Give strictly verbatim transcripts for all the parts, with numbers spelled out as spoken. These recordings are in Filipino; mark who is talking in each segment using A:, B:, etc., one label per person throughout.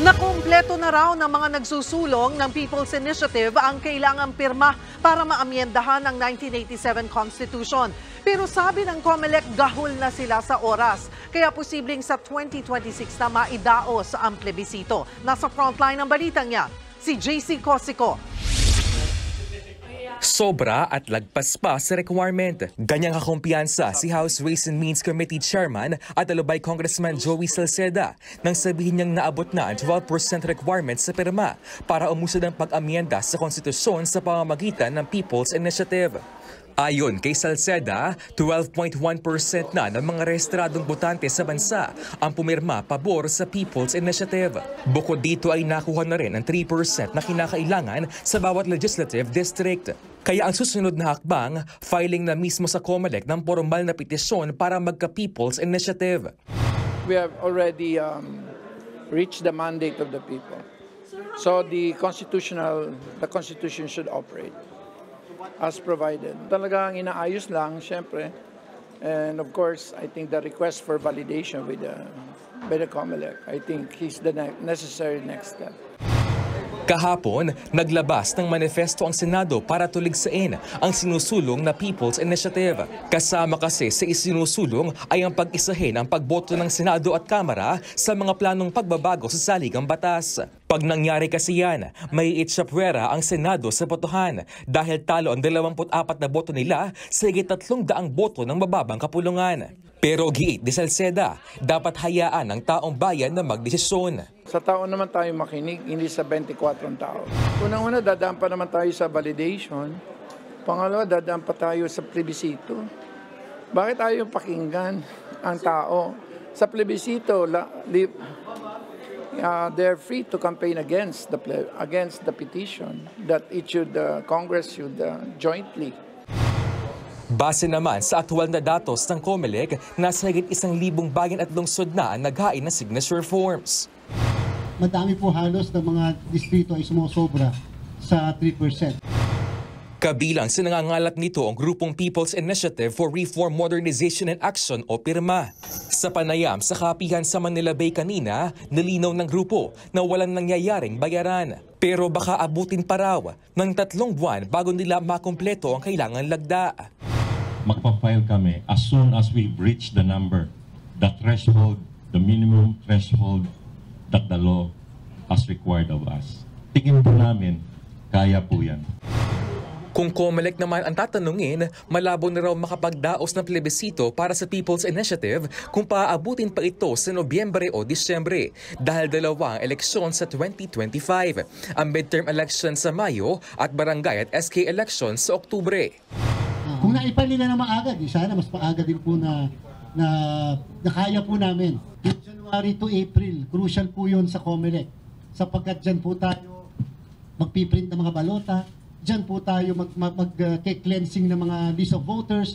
A: Nakumpleto na raw ng mga nagsusulong ng People's Initiative ang kailangang pirma para maamyendahan ang nineteen eighty-seven Constitution. Pero sabi ng COMELEC, gahol na sila sa oras. Kaya posibleng sa twenty twenty-six na maidaos ang plebisito. Nasa frontline ng balitang yan, si J C Cosico.
B: Sobra at lagpas pa sa requirement. Ganyang kakumpiyansa si House Ways and Means Committee Chairman at Alubay Congressman Joey Salceda nang sabihin niyang naabot na ang twelve percent requirement sa pirma para umusad ang pag-amyenda sa konstitusyon sa pamamagitan ng People's Initiative. Ayon kay Salceda, twelve point one percent na ng mga rehistradong botante sa bansa ang pumirma pabor sa People's Initiative. Bukod dito ay nakuha na rin ang three percent na kinakailangan sa bawat legislative district. Kaya ang susunod na hakbang, filing na mismo sa COMELEC ng formal na petisyon para magka-People's Initiative.
C: We have already um, reached the mandate of the people. So the constitutional, the Constitution should operate as provided. Talagang inaayos lang, syempre. And of course, I think the request for validation with the, by the COMELEC, I think is the ne- necessary next step.
B: Kahapon, naglabas ng manifesto ang Senado para tuligsain ang sinusulong na People's Initiative. Kasama kasi sa isinusulong ay ang pag-isahin ang pagboto ng Senado at Kamara sa mga planong pagbabago sa saligang batas. Pag nangyari kasi yan, may itsapwera ang Senado sa botohan dahil talo ang dalawampu't apat na boto nila sa higit tatlong daang boto ng mababang kapulungan. Pero giit ni Salceda, dapat hayaan ng taong bayan na magdesisyon.
C: Sa tao naman tayo makinig, hindi sa twenty-four tao. Unang-una, dadaan pa naman tayo sa validation. Pangalawa, dadaan pa tayo sa plebisito. Bakit tayo yung pakinggan ang tao? Sa plebisito, la, li, uh, they're free to campaign against the against the petition that it should uh, Congress should uh, jointly.
B: Base naman sa aktual na datos ng COMELEC, nasa higit isang libong bayan at lungsod na ang naghain ng signature forms.
D: Madami po halos ng mga distrito ay sumusobra sa three percent.
B: Kabilang sa nangangalat nito ang grupong People's Initiative for Reform, Modernization and Action o PIRMA. Sa panayam sa kapihan sa Manila Bay kanina, nilinaw ng grupo na walang nangyayaring bayaran. Pero baka abutin pa raw ng tatlong buwan bago nila makumpleto ang kailangan lagda.
E: Magpa-file kami as soon as we reach the number, the threshold, the minimum threshold that the law has required of us. Tingin po namin, kaya po yan.
B: Kung COMELEC naman ang tatanungin, malabo na raw makapagdaos ng plebisito para sa People's Initiative kung paaabutin pa ito sa Nobyembre o Disyembre dahil dalawa ang eleksyon sa twenty twenty-five, ang midterm election sa Mayo at barangay at S K election sa Oktubre.
D: Kung naipal nila na maaga, di sana mas maaga din po na, na, na kaya po namin. January to April, crucial po yun sa COMELEC. Sapagkat dyan po tayo magpiprint ng mga balota, dyan po tayo mag-cleansing mag, mag, uh, ng mga list of voters.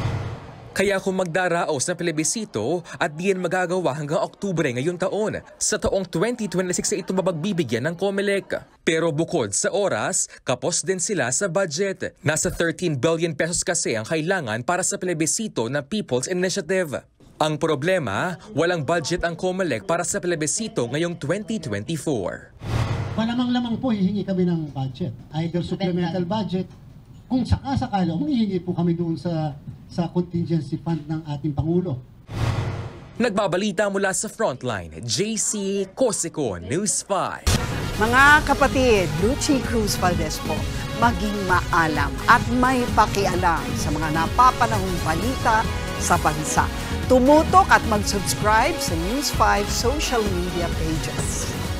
B: Kaya kung magdaraos ng plebisito at diyan magagawa hanggang Oktubre ngayong taon, sa taong twenty twenty-six ay ito mapagbibigyan ng COMELEC. Pero bukod sa oras, kapos din sila sa budget. Nasa thirteen billion pesos kasi ang kailangan para sa plebisito ng People's Initiative. Ang problema, walang budget ang COMELEC para sa plebisito ngayong twenty twenty-four.
D: Malamang-lamang po hihingi kami ng budget, either supplemental budget. Kung sakasakala, humihingi po kami doon sa sa contingency fund ng ating Pangulo.
B: Nagbabalita mula sa Frontline, J C Cosico, News five.
F: Mga kapatid, Lucy Cruz Valdez po, maging maalam at may pakialam sa mga napapanahong balita sa bansa. Tumutok at mag-subscribe sa News five social media pages.